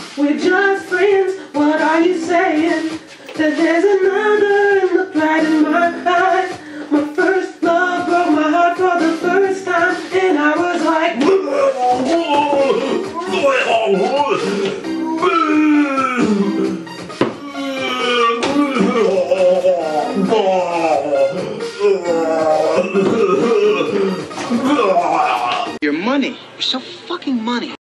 We're just friends, what are you saying? That there's another and look right in my eyes. My first love broke my heart for the first time, and I was like, your money. You're so fucking money.